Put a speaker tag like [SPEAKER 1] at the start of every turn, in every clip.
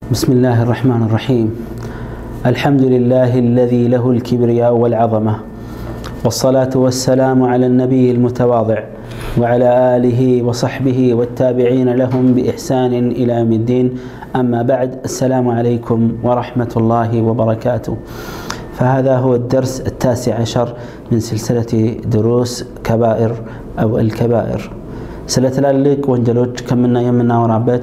[SPEAKER 1] بسم الله الرحمن الرحيم. الحمد لله الذي له الكبرياء والعظمة، والصلاة والسلام على النبي المتواضع وعلى آله وصحبه والتابعين لهم بإحسان إلى يوم الدين. أما بعد، السلام عليكم ورحمة الله وبركاته. فهذا هو الدرس 19 من سلسلة دروس كبائر أو الكبائر. ስለትላልቅ ወንጀሎች ከመና የምናወራበት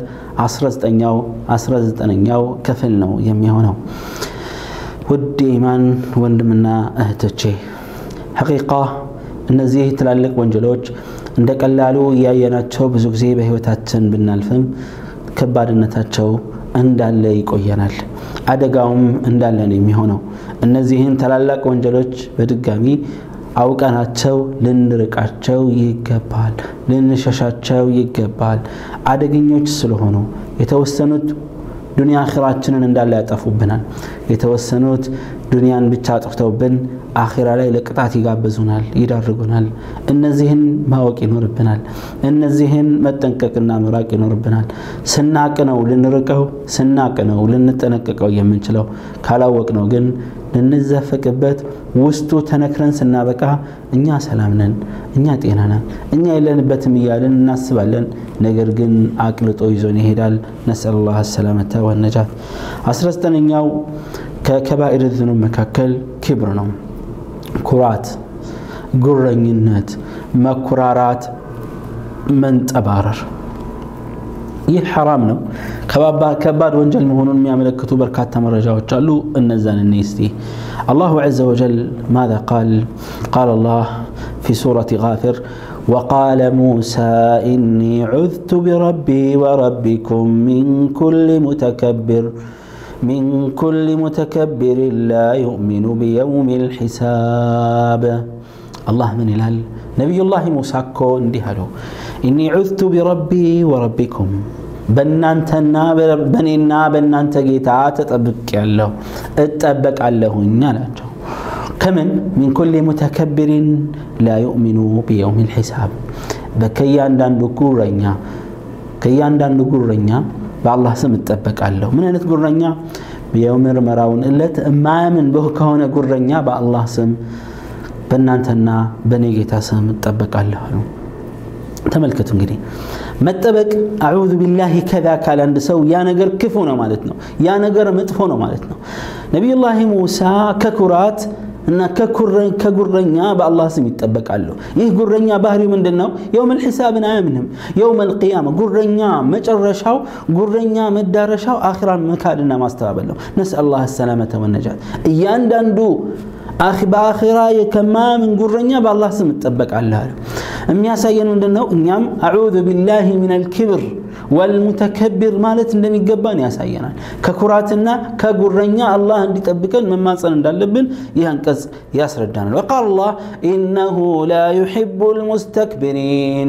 [SPEAKER 1] 19ኛው ክፍል ነው የሚሆነው። ውድ ኢማን ወንድምና እህቶቼ፣ ሐቂቃ እነዚህ ትላልቅ ወንጀሎች እንደቀላሉ ያየናቸው ብዙ ጊዜ በህይወታችን ብናልፍም ከባድነታቸው እንዳለ ይቆየናል። አደጋውም እንዳለ ነው የሚሆነው። እነዚህን ትላልቅ ወንጀሎች በድጋሚ አውቀናቸው ልንርቃቸው ይገባል፣ ልንሸሻቸው ይገባል። አደገኞች ስለሆኑ የተወሰኑት ዱንያ አኺራችንን እንዳለ ያጠፉብናል። የተወሰኑት ዱንያን ብቻ አጥፍተውብን አኺራ ላይ ለቅጣት ይጋብዙናል፣ ይዳርጉናል። እነዚህን ማወቅ ይኖርብናል። እነዚህን መጠንቀቅና መራቅ ይኖርብናል። ስናቅ ነው ልንርቀው፣ ስናቅ ነው ልንጠነቀቀው የምንችለው። ካላወቅነው ግን ልንዘፈቅበት ውስጡ ተነክረን ስናበቃ እኛ ሰላም ነን፣ እኛ ጤና ነን፣ እኛ የለንበትም እያልን እናስባለን። ነገር ግን አቅልጦ ይዞን ይሄዳል። ነስአል አላህ ሰላመተ ወነጃት። 19ኛው ከከባኢር الذنوب መካከል ክብር ነው። ኩራት፣ ጉረኝነት፣ መኩራራት፣ መንጠባረር። ይህ حرام ነው። ከባድ ወንጀል መሆኑን የሚያመለክቱ በርካታ መረጃዎች አሉ። እነዛን እንስቲ። الله عز وجل ماذا قال الله في سورة غافر: وقال موسى إني عذت بربي وربكم من كل متكبر لا يؤمن بيوم الحساب. الله من الهل نبي الله موسى كون ديهلو إني عذت بربي وربكم بنانتنا بنينا بنانت جيتا تطبق الله نالاچو كمن من كل متكبر لا يؤمن بيوم الحساب. كيانداندو ጉረኛ بالله سم تطبق الله من አይነት ጉረኛ بيوم مرمراون እለት ማምን በከሆነ ጉረኛ بالله سم በእናንተና በኔ ጌታ ስም ተጠበቃለሁ ነው። ተመልከቱ እንግዲህ መጠበቅ አዑዙ ቢላሂ ከዛ ካለ አንድ ሰው ያ ነገር ክፉ ነው ማለት ነው፣ ያ ነገር መጥፎ ነው ማለት ነው። ነብዩላህ ሙሳ ከኩራት እና ከጉረኛ በአላህ ስም ይጠበቃሉ። ይህ ጉረኛ ባህሪው ምንድነው? የውመል ሒሳብን አያምንም። የውመል ቂያማ ጉረኛ መጨረሻው ጉረኛ መዳረሻው አኺራን መካድና ማስተባበል ነው። ነስአላህ ሰላመተ ወነጃት። እያንዳንዱ በአኺራ የከማም ጉረኛ በአላህ ስም ተጠበቃለሁ የሚያሳየን ምንድነው? እኛም አዑዙ ቢላሂ ሚነል ኪብር ወልሙተከብር ማለት እንደሚገባን ያሳየናል። ከኩራትና ከጉረኛ አላህ እንዲጠብቀን መማጸን እንዳለብን ይህ አንቀጽ ያስረዳናል። وقال الله انه لا يحب المستكبرين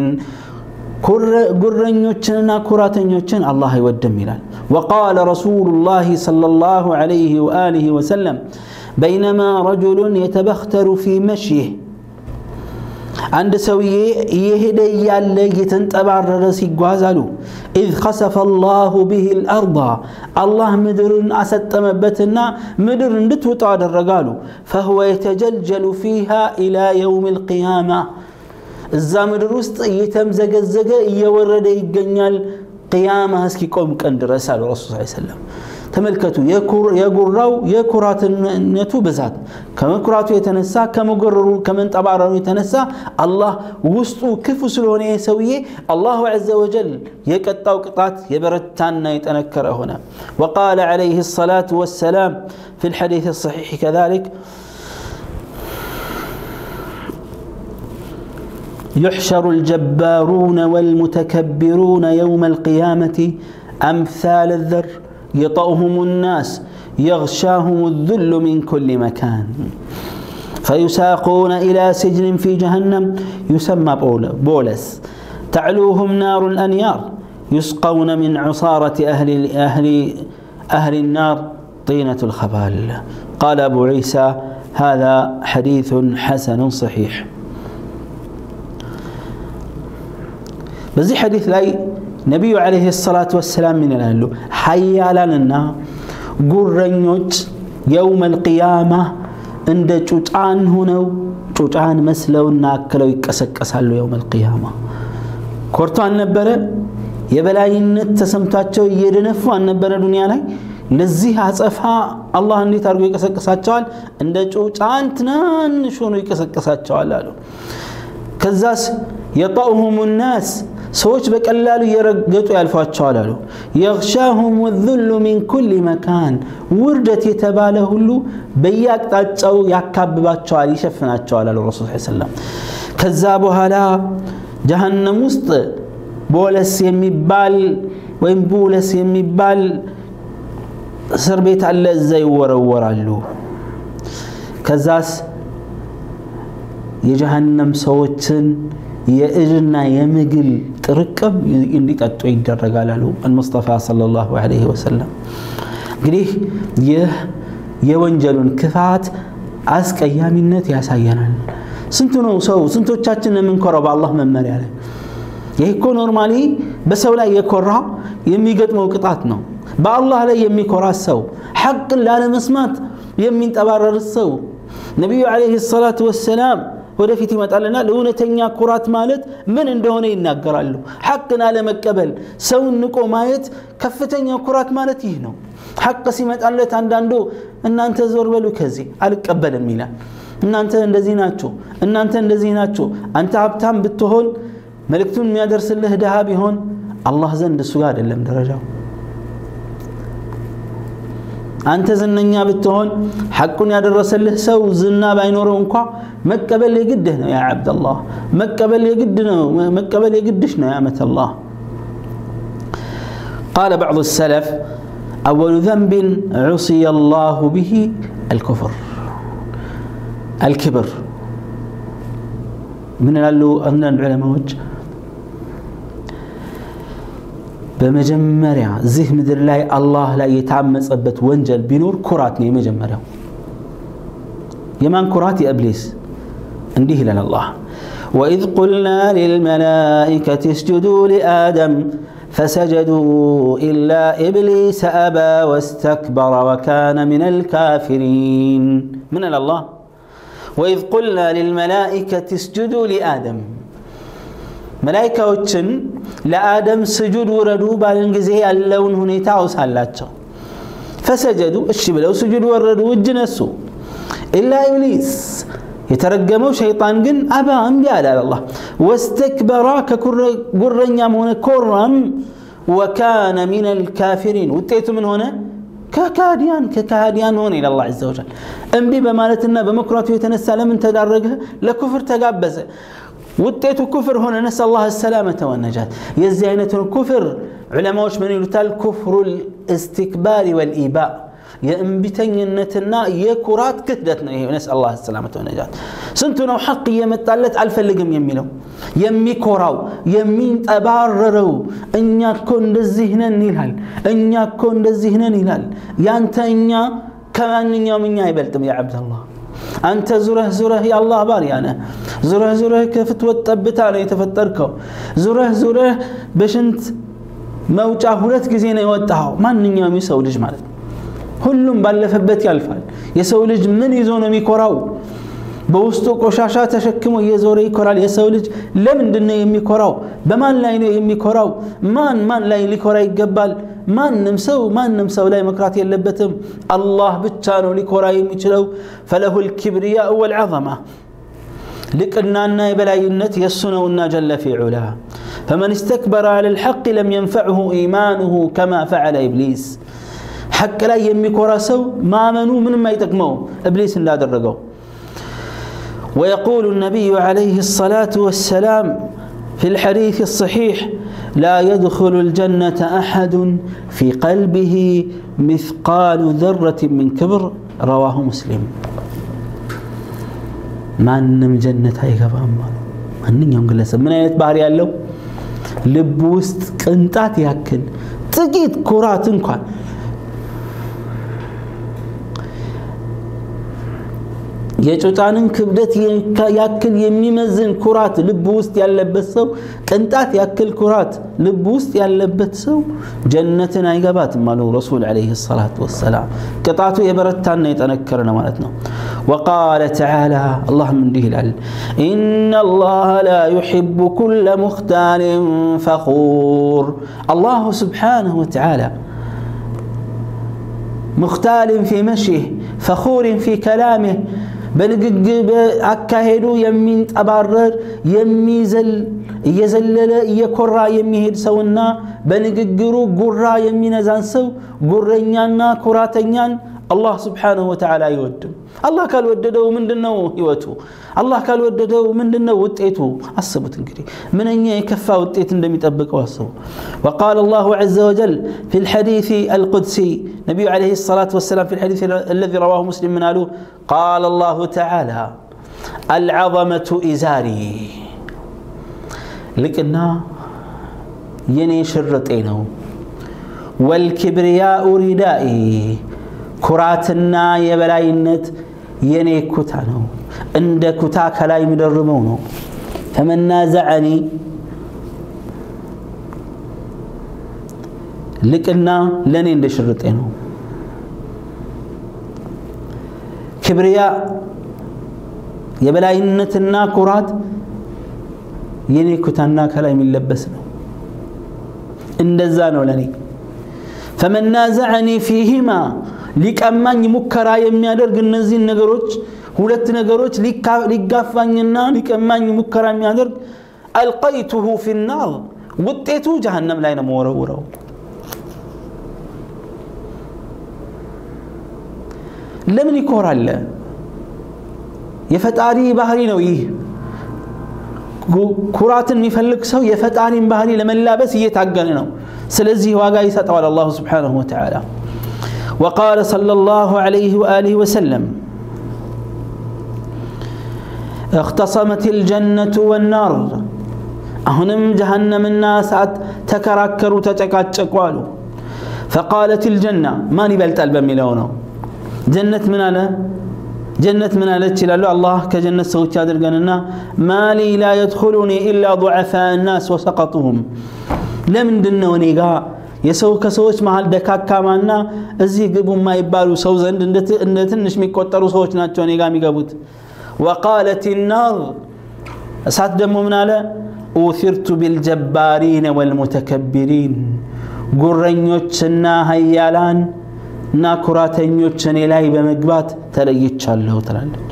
[SPEAKER 1] ጉረኞችንና ኩራተኞችን አላህ አይወድም ይላል። وقال رسول الله صلى الله عليه واله وسلم بينما رجل يتبختر في مشيه عند سويه يهدى يالله يتنطبعرر ሲጓዛሉ إذ خسف الله به الأرض الله مدرن أسطمبتنا مدر እንድትወጣ አደረጋሉ فهو يتجلجل فيها إلى يوم القيامة እዛ ምድር ውስጥ እየተምዘገዘገ እየወረደ ይገኛል ቂያማ እስኪቆም ቀን ድረስ አለ ረሱል ሰለላሁ ዐለይሂ ወሰለም። ተመልከቱ የኩራትነቱ ብዛት ከመኩራቱ የተነሳ ከመገረሩ ከመንጠባረሩ የተነሳ አላህ ውስጡ ክፉ ስለሆነ የሰውዬ አላሁ ዐዘ ወጀል የቀጣው ቅጣት የበረታና የጠነከረ ሆነ። وقال عليه الصلاة والسلام في الحديث الصحيح كذلك: يحشر الجبارون والمتكبرون يوم القيامة أمثال الذر يطأهم الناس يغشاهم الذل من كل مكان فيساقون إلى سجن في جهنم يسمى بولس تعلوهم نار الأنيار يسقون من عصارة أهل النار طينة الخبال. قال أبو عيسى: هذا حديث حسن صحيح. بزي حديث لاي ነብዩ አለይሂ ሰላቱ ወሰላም ምን ይላሉ ሐያላንና ጉረኞች የውመል ቂያማ እንደ ጩጫን ሆነው ጩጫን መስለውና አክለው ይቀሰቀሳሉ የውመል ቂያማ ኮርቶ አልነበረ የበላይነት ተሰምታቸው እየደነፉ አልነበረ ዱንያ ላይ ለዚህ አጸፋ አላህ እንዴት አድርጎ ይቀሰቀሳቸዋል እንደ ጩጫን ትናንሽ ሆነው ይቀሰቀሳቸዋል አሉ ከዛስ يطأهم الناس ሰዎች በቀላሉ እየረገጡ ያልፋቸዋል አሉ يغشاهم الذل من كل مكان ውርደት የተባለ ሁሉ በየአቅጣጫው ያካብባቸዋል ይሸፍናቸዋል አሉ ረሱል ሰለላሁ ዐለይሂ ወሰለም ከዛ በኋላ ጀሃነም ውስጥ ቦለስ የሚባል ወይም ቦለስ የሚባል እስር ቤት አለ እዛ ይወረወራሉ ከዛስ የጀሃነም ሰዎችን የእጅና የምግል ጥርቅም እንዲጠጡ ይደረጋል አሉ ሙስጠፋ ሰለላሁ ዐለይሂ ወሰለም እንግዲህ ይህ የወንጀሉን ክፋት አስቀያሚነት ያሳየናል ስንቱ ነው ሰው ስንቶቻችን የምንኮራው በአላህ መመሪያ ላይ ይሄ እኮ ኖርማሊ በሰው ላይ የኮራ የሚገጥመው ቅጣት ነው በአላህ ላይ የሚኮራ ሰው ሐቅን ላለመስማት የሚንጠባረር ሰው ነብዩ አለይሂ ሰላቱ ወሰላም ወደፊት ይመጣልና ለእውነተኛ ኩራት ማለት ምን እንደሆነ ይናገራሉ ሐቅን አለመቀበል ሰውን ንቆ ማየት ከፍተኛ ኩራት ማለት ይህ ነው ሐቅ ሲመጣለት አንዳንዱ እናንተ ዞር በሉ ከዚህ አልቀበልም ይላል እናንተ እንደዚህ ናችሁ እናንተ እንደዚህ ናችሁ አንተ ሀብታም ብትሆን መልእክቱን የሚያደርስልህ ደሃ ቢሆን አላህ ዘንድ እሱ ጋር አይደለም ደረጃው አንተ ዝነኛ ብትሆን ሐቁን ያደረሰልህ ሰው ዝና ባይኖረው እንኳን መቀበል የግድህ ነው ያ አብደላህ መቀበል የግድ ነው መቀበል የግድሽ ነው ያ አመተላህ قال بعض السلف أول ذنب عصي الله به الكبر من أن العلماء بمجمريا زه مدر لاي الله لا يتعمصبت ونجل بنور كرات ني مجمريا يمان كرات ابليس انديه لنا الله واذ قلنا للملائكه اسجدوا لآدم فسجدوا الا ابليس ابى واستكبر وكان من الكافرين من الله واذ قلنا للملائكه اسجدوا لآدم ملائكوچن لآدم سجود وردوا بالن ጊዜ ያለውን ሁኔታ አውሳላቸው فسجدوا እሺ ብለው سجود ወረዱ እጅ ነሱ الا ابليس የተረገመው ሸይጣን ግን አባ እንቢ አለ አላህ واستكبر ከጉረኛም ሆነ ኮራም وكان من الكافرين ውጤቱ ምን ሆነ ከካዲያን ሆነ الى الله عز وجل እንቢ በማለትና በመኩራቱ የተነሳ ለምን ተዳረገ ለኩፍር ተጋበዘ ውጤቱ ኩፍር ሆነ نسأل الله السلامة والنجاة የዚህ አይነቱን ኩፍር ዑለማዎች ምን ይሉታል ኩፍሩል استكبار والإباء የእምቢተኝነትና የኩራት ክህደት ነው ይሄ نسأل الله السلامة والنجاة ስንቱ ነው ሐቅ የመጣለት አልፈልግም የሚለው የሚኮራው የሚንጠባረረው እኛ እኮ እንደዚህ ነን ይላል እኛ እኮ እንደዚህ ነን ይላል ያንተ እኛ ከማንኛውም እኛ አይበልጥም ያ አብደላህ አንተ ዙረህ يا الله ባሪያ ነህ ዙረህ ከፍትወት ጠብታ ነው የተፈጠርከው ዙረህ በሽንት መውጫ ሁለት ጊዜ ነው የወጣው ማንኛውም ሰው ልጅ ማለት ነው ሁሉም ባለፈበት ያልፋል የሰው ልጅ ምን ይዞ ነው የሚኮራው በውስጡ ቆሻሻ ተሸክሞ እየዞረ ይኮራል የሰው ልጅ ለምንድን ነው የሚኮራው በማን ላይ ነው የሚኮራው ማን ላይ ሊኮራ ይገባል ማንንም ሰው ላይ መክራት የለበትም አላህ ብቻ ነው ሊኮራ የሚችለው فله الكبرياء والعظمه لقنانا يبلاينت يسنونا جل في علاه فمن استكبر على الحق لم ينفعه ايمانه كما فعل ابليس حق لا يمكورا سو ما منو من ما يتقمو ابليس لا درجو ويقول النبي عليه الصلاة والسلام في الحديث الصحيح لا يدخل الجنة أحد في قلبه مثقال ذرة من كبر رواه مسلم ما نم جنة هيغبا من يوم قلسا من آيات بحر يالو لبوست قنطات ياكل تقيت كرات انكوان የጮጫንን ክብደት ያክል የሚመዝን ኩራት ልብ ውስጥ ያለበት ሰው ቅንጣት ያክል ኩራት ልብ ውስጥ ያለበት ሰው ጀነትን አይገባትም አሉ ረሱል አለይሂ ሰላቱ ወሰላም ቅጣቱ የበረታና የጠነከረ ነው ማለት ነው وقال تعالى اللهم እንዲህ ይላል إن الله لا يحب كل مختال فخور الله سبحانه وتعالى مختال في مشيه فخور في كلامه በንግግር አካሄዱ የሚንጠባረር የሚዘል እየዘለለ እየኮራ የሚሄድ ሰውና በንግግሩ ጉራ የሚነዛን ሰው ጉረኛና ኩራተኛን አላህ Subhanahu Wa Ta'ala ይወድም አላህ ካልወደደው ምንድነው ህይወቱ አላህ ካልወደደው ምንድነው ውጤቱ አስቡት እንግዲህ ምንኛ የከፋ ውጤት እንደሚጠብቀው አስቡ وقال الله عز وجل في الحديث القدسي نبي عليه الصلاة والسلام في الحديث الذي رواه مسلم من قالوا قال الله تعالى العظمة إزاري لكنا يني شرطي ነው والكبرياء ردائي ኩራትና የበላይነት የኔ ኩታ ነው እንደ ኩታ ከላይ ምደርመው ነው ተመናዘዓኒ ልቅና ለኔ እንደ ሽርጤ ነው ክብሪያ የበላይነትና ኩራት የኔ ኩታና ከላይ የሚለበስ ነው እንደዛ ነው ለኔ فمنازعني فيهما ሊቀማኝ ሙከራ የሚያደርግ እነዚህ ነገሮች ሁለት ነገሮች ሊጋፋኝና ሊቀማኝ ሙከራ የሚያደርግ አልቀይቱሁ في النار ውጤቱ ጀሃነም ላይ ነው ወረወረው ለምን ይኮራል የፈጣሪ ባህሪ ነው ይህ ኩራትን የሚፈልግ ሰው የፈጣሪን ባህሪ ለመላበስ እየታገለ ነው ስለዚህ ዋጋ ይሰጣዋል አላህ Subhanahu Wa Ta'ala وقال صلى الله عليه وآله وسلم اختصمت الجنة والنار أهنم جهنم الناس تكراكروا تتكاتشقوا فقالت الجنة ما نبلت ألبا ملونه جنة من على جنة من على تشلالو الله كجنة سوت شادر قالنا ما لي لا يدخلني إلا ضعفاء الناس وسقطهم لمن دنوني قا የሰው ከሰዎች መሃል ደካካማና እዚህ ግቡ ማይባሉ ሰው ዘንድ እንደ ትንሽ የሚቆጠሩ ሰዎች ናቸው እኔ ጋር የሚገቡት وقالت النار እሳት ደግሞ ምን አለ أوثرت بالجبارين والمتكبرين ጉረኞችና ኃያላን እና ኩራተኞች እኔ ላይ በመግባት ተለይቻለሁ ትላለች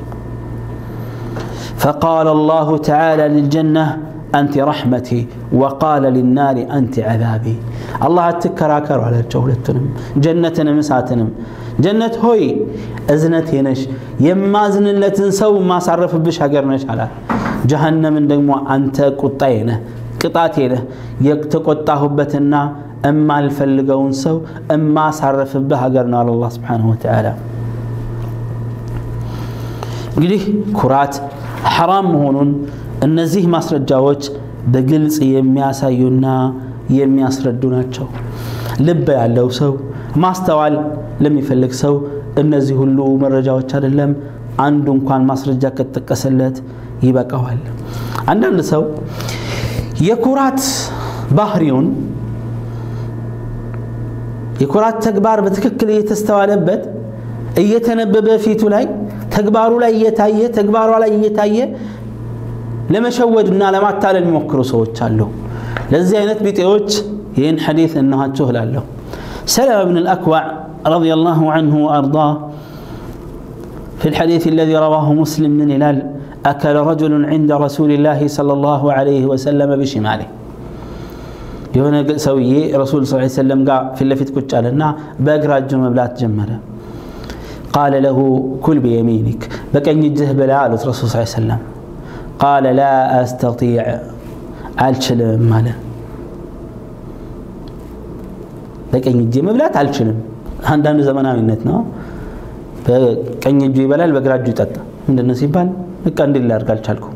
[SPEAKER 1] فقال الله تعالى للجنة أنت رحمتي وقال للنار أنت عذابي الله تكراكر على جولتنا جنتنا مساتنا جنة هوي أزنتي نش يمازن اللي تنسو ما صرف بش هجرنش على جهنم دمو أنت قطعينه قطعتينه يقطعه بتنا أما الفلقون سو أما صرف به هجرنا على الله سبحانه وتعالى قلي كرات حرام هونون እነዚህ ማስረጃዎች በግልጽ የሚያሳዩና የሚያስረዱ ናቸው ልብ ያለው ሰው ማስተዋል ለሚፈልግ ሰው እነዚህ ሁሉ መረጃዎች አይደለም አንዱ እንኳን ማስረጃ ከተጠቀሰለት ይበቃዋል አንዳንድ ሰው የኩራት ባህሪውን የኩራት ተግባር በትክክል እየተስተዋለበት እየተነበበ ፊቱ ላይ ተግባሩ ላይ እየታየ ለመሸወድና ለማታለል የሚሞክሩ ሰዎች አሉ ለዚህ አይነት ቢጤዎች ይህን ሐዲስ እናሃቸው እላለሁ سلمة بن الأكوع رضي الله عنه وأرضاه في الحديث الذي رواه مسلم من هلال أكل رجل عند رسول الله صلى الله عليه وسلم بشماله يهون سوي رسول صلى الله عليه وسلم قال في اللفت كتشالنا بأقراج مبلات جمرة قال له كل بيمينك بكن يجه بلالة رسول صلى الله عليه وسلم قال لا أستطيع ألشلم ماله لكن يجي مبلات ألشلم عندنا زمانينتنا بكن يجي بلال بقراج يتتا من الناس يبان كان دليل أرجال شالكم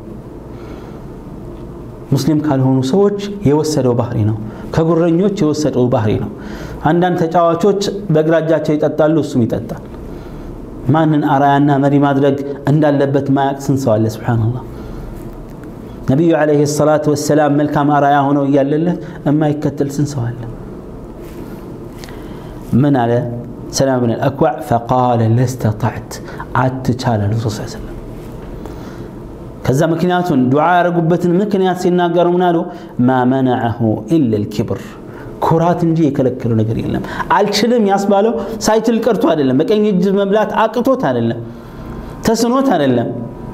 [SPEAKER 1] مسلم كالهون سوتش يوسدوا بحرينا كقرنيوش يوسدوا بحرينا عندنا تجاوزوش بقراجات يتتا لوسم يتتا ማንን አራያና መሪ ማድረግ እንዳለበት ማያቅስን ሰው አለ ሱብሃንአላህ ነብዩ አለይሂ ሰላቱ ወሰላም መልካም አራያ ሆነው እያለለት የማይከተል ስንት ሰው አለ من على سلام بن الأكوع فقال لا استطعت عتشال الرسول صلى الله عليه وسلم كذا مكنيات دعاء رغبة مكنيات سيناغروا منالو ما منعه إلا الكبر كرات እንጂ የከለከለው ነገር የለም አልችልም ያስባለው ሳይችል ቀርቶ አይደለም በቀኝ እጅ መብላት አቅቶት አይደለም ተስኖት አይደለም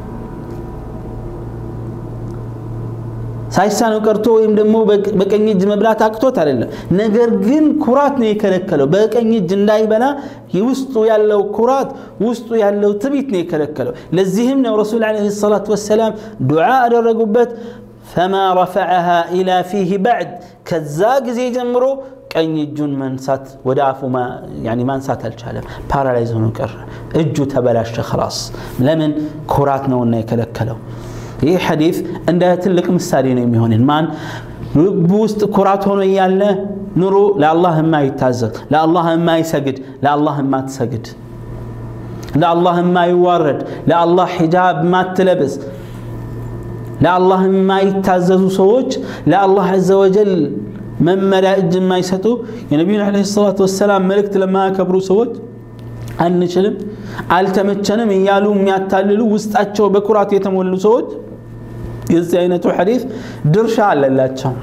[SPEAKER 1] ሳይሳነው ቀርቶ ወይም ደግሞ በቀኝ እጅ መብላት አቅቶት አይደለም ነገር ግን ኩራት ነው የከለከለው በቀኝ እጅ እንዳይበላ ይውስጡ ያለው ኩራት ውስጡ ያለው ትቢት ነው የከለከለው ለዚህም ነው ረሱል አለይሂ ሰላቱ ወሰለም ዱዓ አደረጉበት فما رفعها الى فيه بعد ከዛ ጊዜ ጀምሮ ቀኝ እጁን መንሳት ወደ አፉ يعني ማንሳት አልቻለም ፓራላይዝ ሆኖ ቀረ እጁ ተበላሸ خلاص ለምን ኩራት ነውና የከለከለው ይህ ሐዲስ እንደ ትልቅ ምሳሌ ነው የሚሆነን ማን ውስጥ ኩራት ሆኖ ያለ ኑሩ ለአላህ የማይታዘዝ ለአላህ የማይሰግድ ለአላህ የማትሰግድ ለአላህ የማይዋረድ ለአላህ ሒጃብ ማትለብስ ለአላህ የማይታዘዙ ሰዎች ለአላህ عز وجل መመሪያ እጅ የማይሰጡ የነብዩ አለይሂ ሰላቱ ወሰላም መልእክት ለማያከብሩ ሰዎች አንችልም አልተመቸንም እያሉ የሚያታልሉ ውስጣቸው በኩራት የተሞሉ ሰዎች የዚህ አይነቱ ሐዲስ ድርሻ አለላቸው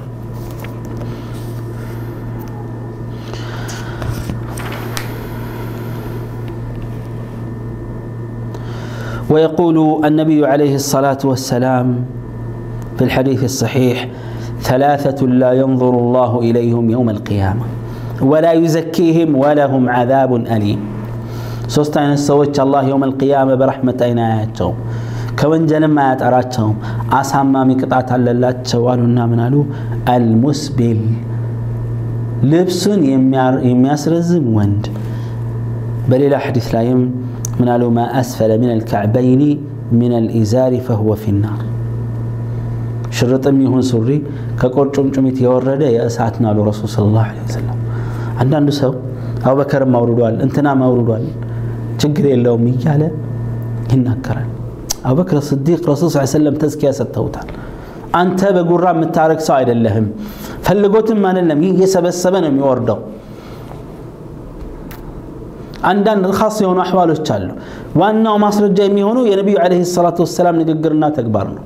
[SPEAKER 1] ويقول النبي عليه الصلاة والسلام في الحديث الصحيح ثلاثة لا ينظر الله إليهم يوم القيامة ولا يزكيهم ولهم عذاب أليم ሶስታይነ ሰዎች አላህ يوم القيامة برحمة አይናያቸው ከወንጀል ማያጠራቸው አሳማሚ ቅጣት አለላቸው አሉና ምን አሉ المسبل ልብሱን የሚያስረዝም ወንድ በሌላ ሐዲስ ላይም من قالوا ما أسفل من الكعبين من الإزار فهو في النار شرطم يهون سوري كقرطمطميت يورده يا اساتنا له رسول صلى الله عليه وسلم عندنا سو أبو بكر مورودوال انتنا مورودوال ችግር የለውም ይያለ ይናከራል أبو بكر الصديق رسول صلى الله عليه وسلم تزكيه ሰጥተውታል አንተ በጉራ የምታረክ ሰው አይደለህም ፈልጎትም አይደለም እየሰበሰበ ነው የሚወርደው አንዳንድ خاص የሆኑ አህዋሎች አሉ ዋናው ማስረጃ የሚሆነው የነብዩ አለይሂ ሰላቱ ወሰለም ንግግርና ተግባር ነው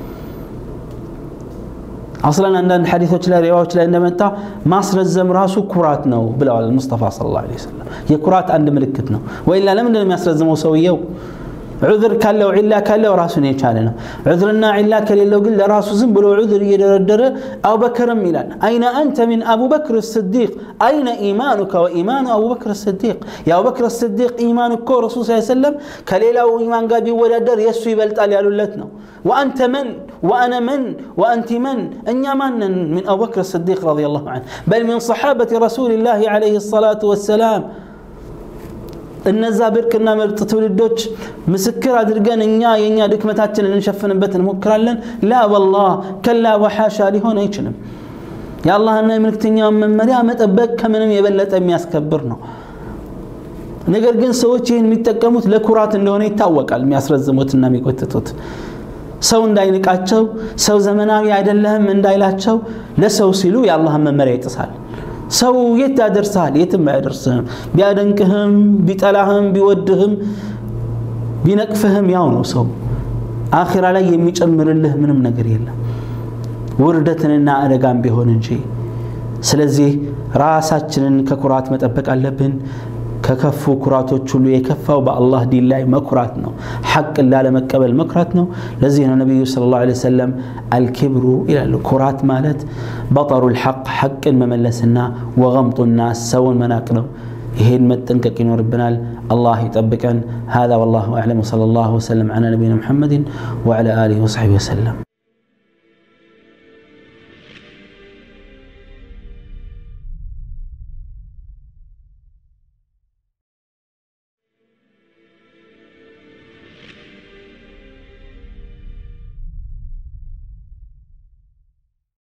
[SPEAKER 1] اصلا عندنا حديثوች ላይ ሪዋዮች ላይ እንደመጣ ማስረዘም ራሱ ኩራት ነው ብለዋል ሙስጠፋ ሰለላሁ ዐለይሂ ወሰለም የኩራት አንድ ምልክት ነው ወይላ ለምን እንደሚያስረዝመው ሰውየው عذر كله وعلا كله وراسه يشالنا عذرنا علا كله قل راسه زين بلو عذر يدردر أبو بكر ميلان أين أنت من أبو بكر الصديق أين إيمانك وإيمان أبو بكر الصديق يا أبو بكر الصديق إيمانك رسول صلى الله عليه وسلم كليلا وإيمان قابي ولدر يسوي بلت على لولتنا وأنت من وأنا من وأنت من أن من أبو بكر الصديق رضي الله عنه بل من صحابة رسول الله عليه الصلاة والسلام النزابر كنا مرتولدوش مسكر أدرجان إنيا ينيا دكمتاتنا نشفن بتن مكرلن لا والله كلا وحاشا لهون أيشنم يا الله أنا منك تنيا من مريم أتبك كمن يبلت أم يسكبرنا نقدر جن سوتشين متكموت لكرات اللون يتوق على مياسر الزموت النامي قتتوت سون داينك أتشو سو زمناوي عدلهم من دايلاتشو لسو سيلو يا الله من مريت أسهل سو يتدرسال يتم يدرسهم بيادنكهم بيطلاهم بيودهم بينقفهم ياونو سو اخر على يميጨምርልህ ምንም ነገር የለም ውርደትንና አደጋም ቢሆን እንጂ ስለዚህ ራሳችንን ከኩራት መጠበቅ አለብን ከከፉ ኩራቶች ሁሉ የከፋው በአላህ ዲን ላይ መኩራት ነው ሐቅ ላለመቀበል መኩራት ነው ለዚህ ነው ነብዩ ሰለላሁ ዐለይሂ ወሰለም አልኪብሩ ይላሉ ኩራት ማለት በጠሩ الحق ሐቅን መመለስና ወغمط الناس ሰውን መናቅ ነው ይሄን መጠንቀቅ ይኖርብናል አላህ ይጠብቀን هذا والله اعلم صلى الله وسلم على نبينا محمد وعلى اله وصحبه وسلم